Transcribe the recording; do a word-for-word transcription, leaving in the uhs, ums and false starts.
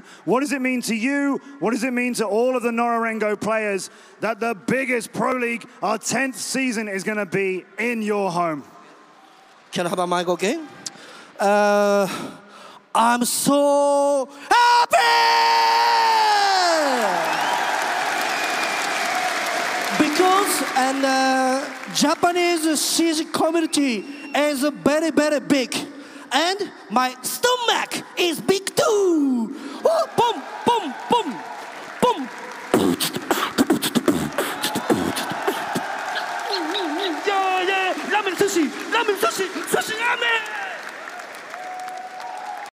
What does it mean to you? What does it mean to all of the Norarengo players that the biggest Pro League, our tenth season, is going to be in your home? Can I have a mic again? Uh, I'm so happy! Because and uh, Japanese C G community is very, very big. And my stomach is big too. Oh, boom, boom, boom.